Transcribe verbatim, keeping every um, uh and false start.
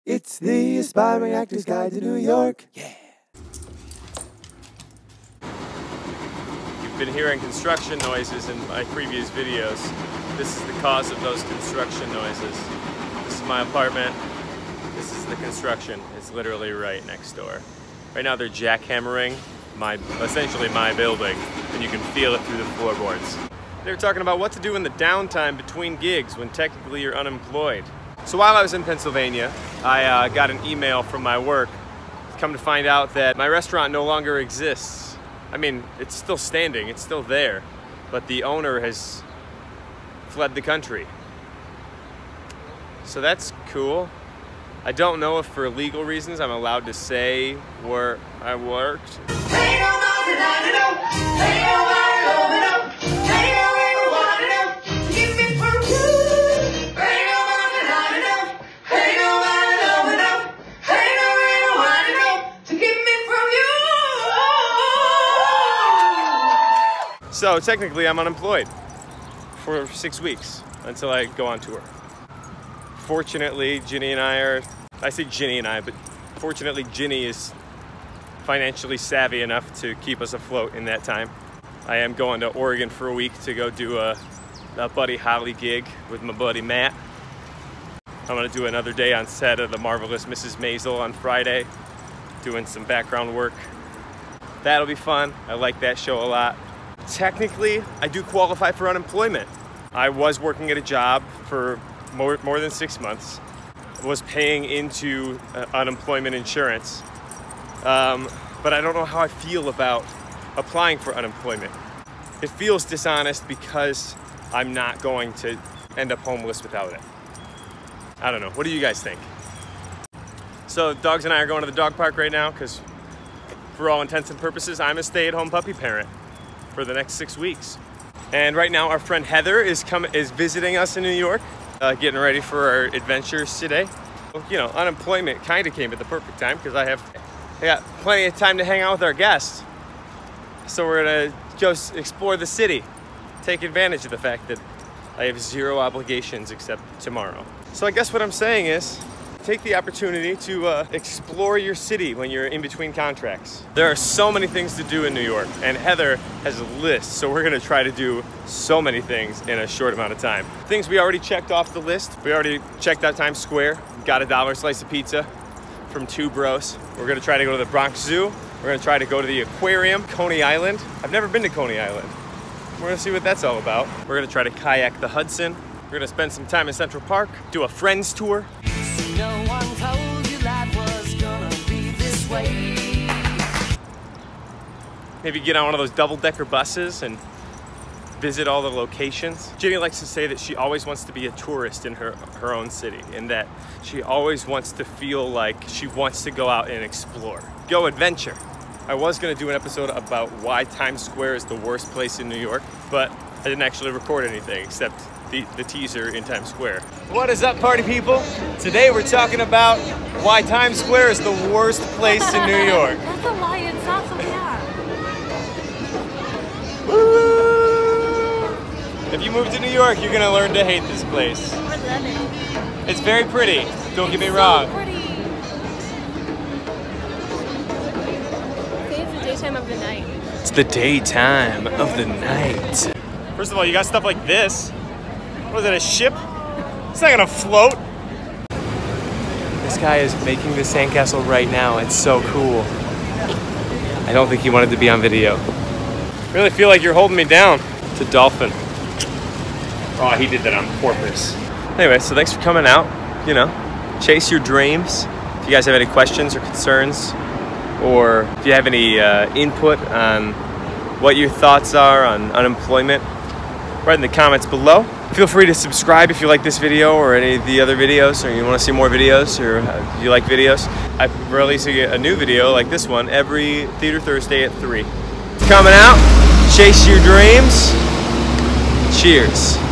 It's the Aspiring Actor's Guide to New York. Yeah. You've been hearing construction noises in my previous videos. This is the cause of those construction noises. This is my apartment. This is the construction. It's literally right next door. Right now they're jackhammering my, essentially my building, and you can feel it through the floorboards. They were talking about what to do in the downtime between gigs when technically you're unemployed. So while I was in Pennsylvania, I uh, got an email from my work. Come to find out that my restaurant no longer exists. I mean, it's still standing, it's still there, but the owner has fled the country. So that's cool. I don't know if for legal reasons I'm allowed to say where I worked. So technically I'm unemployed for six weeks until I go on tour. Fortunately, Ginny and I are, I say Ginny and I, but fortunately Ginny is financially savvy enough to keep us afloat in that time. I am going to Oregon for a week to go do a, a Buddy Holly gig with my buddy Matt. I'm gonna do another day on set of The Marvelous Missus Maisel on Friday, doing some background work. That'll be fun. I like that show a lot. Technically, I do qualify for unemployment. I was working at a job for more, more than six months, was paying into uh, unemployment insurance, um, but I don't know how I feel about applying for unemployment. It feels dishonest because I'm not going to end up homeless without it. I don't know. What do you guys think? So dogs and I are going to the dog park right now because for all intents and purposes, I'm a stay-at-home puppy parent for the next six weeks. And right now our friend Heather is come is visiting us in New York, uh, getting ready for our adventures today. You know, unemployment kind of came at the perfect time because I have I got plenty of time to hang out with our guests. So we're gonna just explore the city, take advantage of the fact that I have zero obligations except tomorrow. So I guess what I'm saying is, take the opportunity to uh, explore your city when you're in between contracts. There are so many things to do in New York, and Heather has a list, so we're gonna try to do so many things in a short amount of time. Things we already checked off the list. We already checked out Times Square, got a dollar slice of pizza from Two Bros. We're gonna try to go to the Bronx Zoo. We're gonna try to go to the aquarium, Coney Island. I've never been to Coney Island. We're gonna see what that's all about. We're gonna try to kayak the Hudson. We're gonna spend some time in Central Park, do a friends tour. No one told you life was gonna be this way. Maybe get on one of those double-decker buses and visit all the locations. Ginny likes to say that she always wants to be a tourist in her, her own city, and that she always wants to feel like she wants to go out and explore. Go adventure. I was gonna do an episode about why Times Square is the worst place in New York, but I didn't actually record anything except The, the teaser in Times Square. What is up, party people? Today we're talking about why Times Square is the worst place in New York. That's a lie, it's not so bad. Woo! If you move to New York, you're gonna learn to hate this place. We're learning. It's very pretty, don't get me It's wrong. so pretty. I think it's the daytime of the night. It's the daytime of the night. First of all, you got stuff like this. Was it a ship? It's not gonna float. This guy is making the sandcastle right now. It's so cool. I don't think he wanted to be on video. I really feel like you're holding me down. It's a dolphin. Oh, he did that on purpose. Anyway, so thanks for coming out. You know, chase your dreams. If you guys have any questions or concerns, or if you have any uh, input on what your thoughts are on unemployment, write in the comments below. Feel free to subscribe if you like this video or any of the other videos, or you want to see more videos, or if you like videos. I'm releasing a new video like this one every Theater Thursday at three. Coming out, chase your dreams. Cheers.